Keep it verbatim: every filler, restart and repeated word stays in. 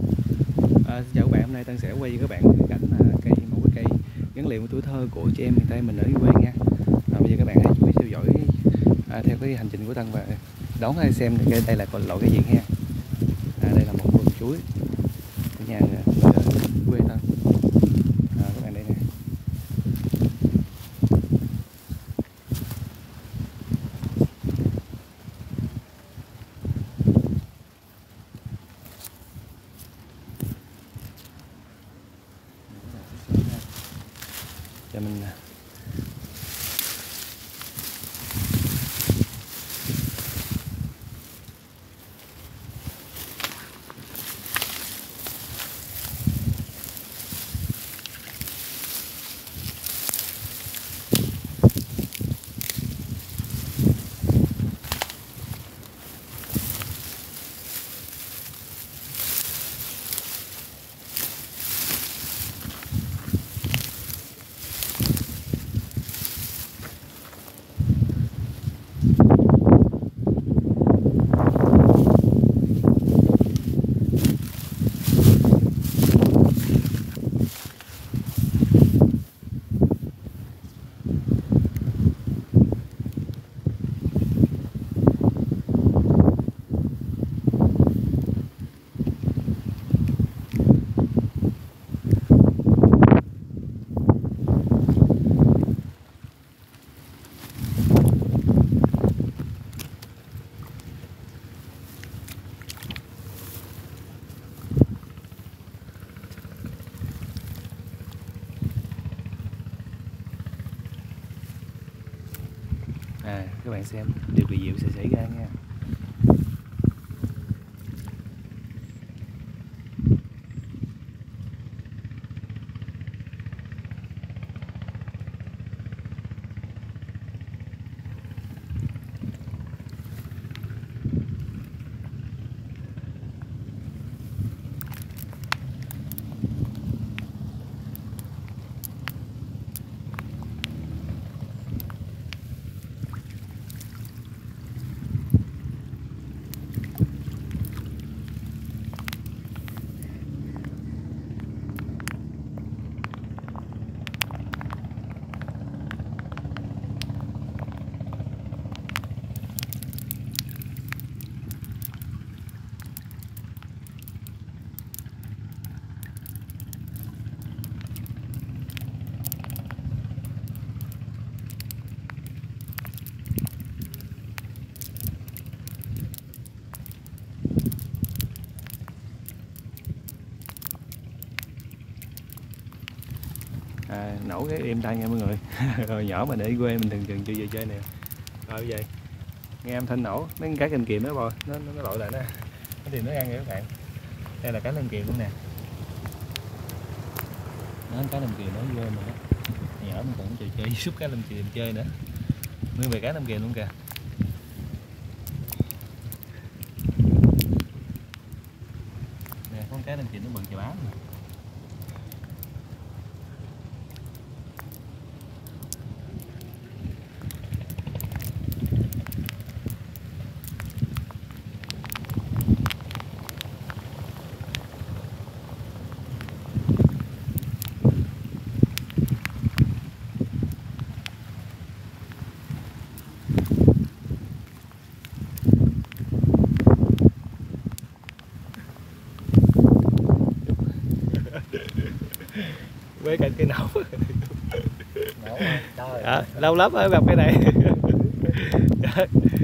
À, xin chào các bạn, hôm nay Tân sẽ quay với các bạn cái cảnh là cây một cái cây gắn liền với tuổi thơ của chị em miền Tây mình ở dưới quê nha. À, bây giờ các bạn hãy chú ý theo dõi à, theo cái hành trình của Tân và đón hay xem cái đây là còn loại cái gì ha. À, đây là một vườn chuối ở nhà ở quê Tân. À, các bạn đây nè. Cho mình à, các bạn xem điều kỳ diệu sẽ xảy ra nha. À, nổ cái êm tai nha mọi người. Rồi nhỏ mà để quê mình thường thường chưa về chơi nè. Rồi bây giờ nghe âm thanh nổ mấy cái kênh kìm nó bò nó nó, nó lội lại nó nó tìm nó ăn nha các bạn. Đây là cá lên kìm luôn nè. Nó cá lên kìm nó quê mình đó. Nhỏ mình còn chơi chơi xúc cá lên kìm chơi nữa. Nguyên về cá lên kìm luôn kìa. Nè con cá lên kìm nó bự chà bá. Quê cạnh cây nổ. Nổ trời. À, lâu lắm mới gặp cái này.